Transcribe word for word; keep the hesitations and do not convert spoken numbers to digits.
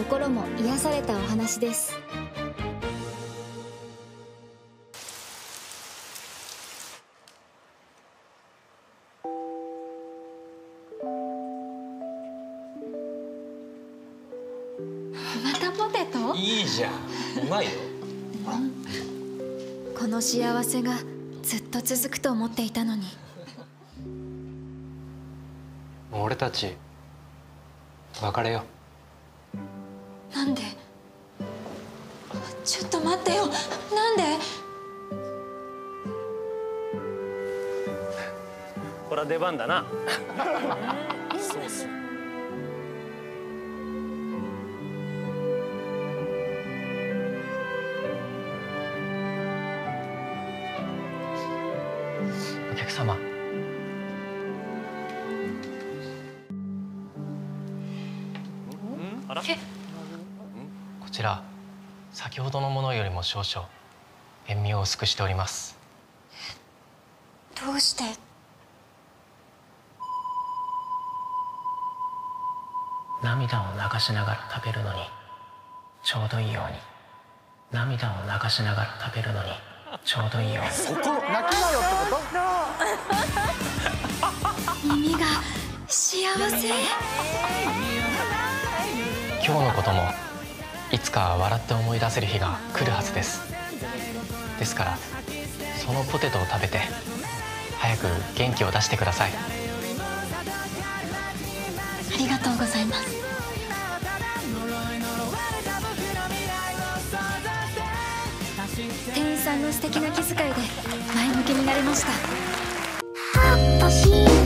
心も癒されたお話です。 またポテト？ いいじゃん、うまいよ。 この幸せがずっと続くと思っていたのに。 俺たち別れよう。なんで？ちょっと待ってよ。なんで？ これは出番だな。そうっす。 お客様。 あら？ こちら先ほどのものよりも少々塩味を薄くしております。 どうして？ 涙を流しながら食べるのにちょうどいいように、涙を流しながら食べるのにちょうどいいように。 そこ泣きなよってこと？耳が幸せ。 今日のこともいつか笑って思い出せる日が来るはずです。ですからそのポテトを食べて早く元気を出してください。 ありがとうございます。店員さんの素敵な気遣いで前向きになれました。